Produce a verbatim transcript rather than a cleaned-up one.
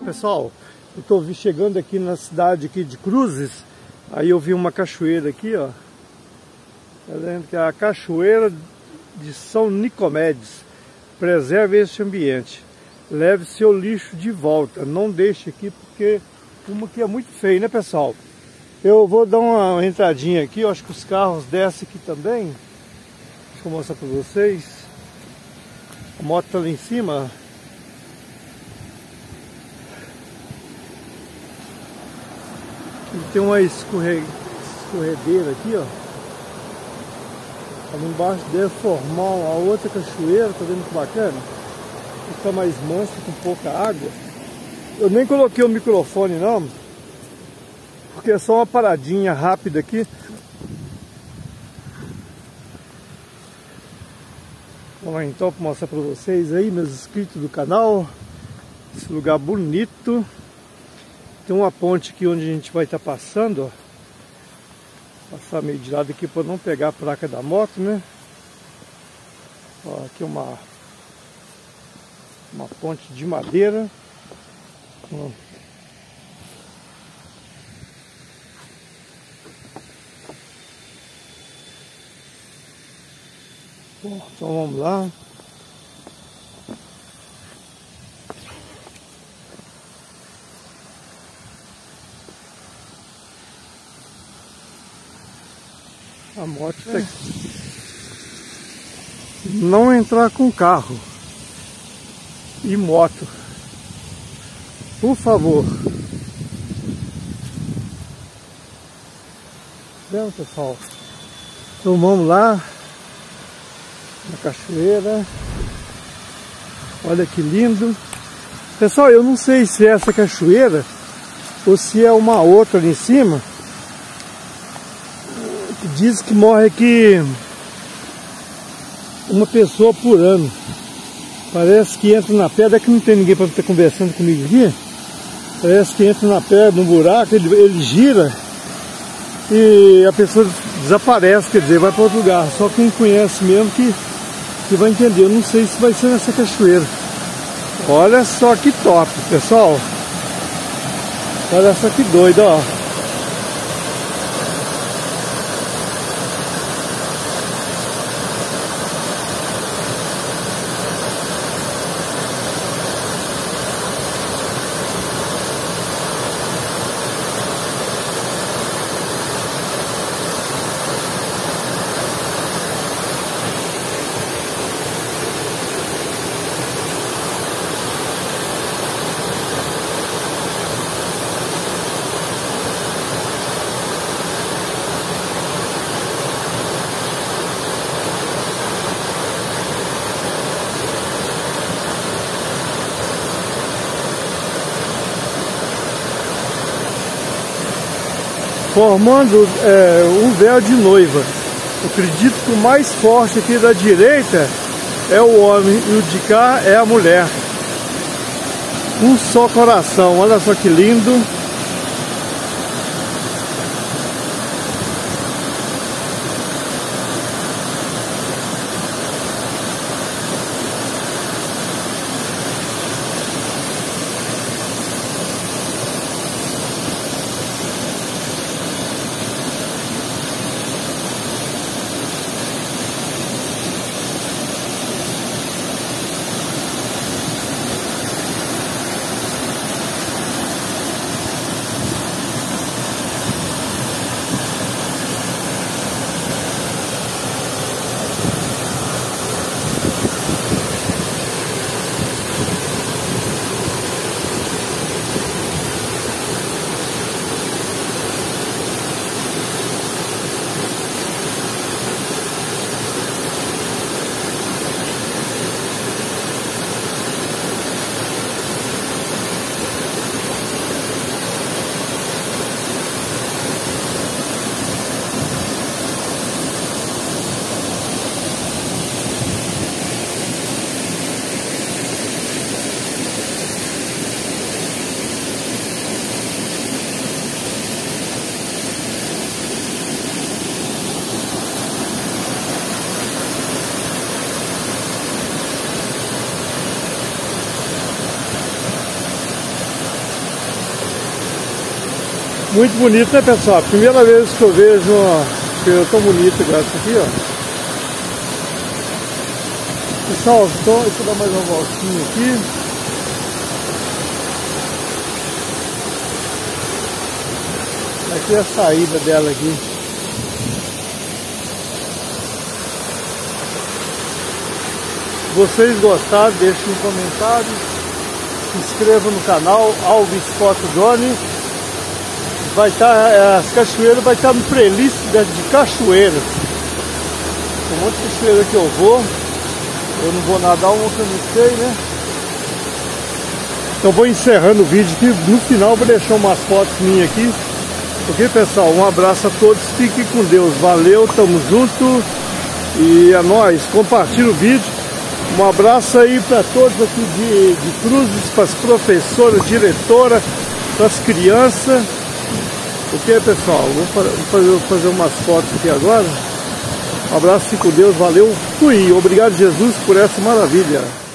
Pessoal, eu estou chegando aqui na cidade aqui de Cruzes. Aí eu vi uma cachoeira aqui, ó. Tá vendo que é a Cachoeira de São Nicomedes. Preserve este ambiente. Leve seu lixo de volta. Não deixe aqui porque uma aqui é muito feio, né, pessoal? Eu vou dar uma entradinha aqui. Eu acho que os carros descem aqui também. Deixa eu mostrar para vocês. A moto tá lá em cima. Tem uma escorre... escorredeira aqui, ó. Ali embaixo deve formar uma outra cachoeira, tá vendo que bacana? Fica mais mansa, com pouca água. Eu nem coloquei o microfone não, porque é só uma paradinha rápida aqui. Vamos lá então para mostrar para vocês aí, meus inscritos do canal. Esse lugar bonito. Tem uma ponte aqui onde a gente vai estar passando, ó. Passar meio de lado aqui para não pegar a placa da moto, né? Ó, aqui uma uma ponte de madeira. Ó. Bom, então vamos lá. A moto tá aqui. Não entrar com carro e moto, por favor. Vendo, pessoal? Então vamos lá na cachoeira. Olha que lindo. Pessoal, eu não sei se é essa cachoeira ou se é uma outra ali em cima. Diz que morre aqui uma pessoa por ano. Parece que entra na pedra, que não tem ninguém para estar conversando comigo aqui. Parece que entra na pedra, no buraco, ele, ele gira e a pessoa desaparece, quer dizer, vai para outro lugar. Só quem conhece mesmo que, que vai entender. Eu não sei se vai ser nessa cachoeira. Olha só que top, pessoal. Olha só que doido, ó. Formando é, um véu de noiva. Eu acredito que o mais forte aqui da direita é o homem e o de cá é a mulher. Um só coração, olha só que lindo. Muito bonito, né, pessoal? Primeira vez que eu vejo uma feira tão bonita igual essa aqui, ó. Pessoal, então, deixa eu dar mais uma voltinha aqui. Aqui é a saída dela aqui. Se vocês gostaram, deixem um comentário. Se inscreva no canal Alves Foto Drone. Vai estar, as cachoeiras vai estar no playlist de cachoeiras. Tem um monte de cachoeira que eu vou. Eu não vou nadar uma que eu não sei, né? Então vou encerrando o vídeo aqui. No final vou deixar umas fotos minhas aqui. Ok, pessoal? Um abraço a todos. Fiquem com Deus. Valeu, tamo junto. E é nóis. Compartilha o vídeo. Um abraço aí para todos aqui de, de Cruzes, para as professoras, diretoras, para as crianças. Ok, pessoal? Vou fazer, vou fazer umas fotos aqui agora. Um abraço, fique com Deus. Valeu. Fui. Obrigado, Jesus, por essa maravilha.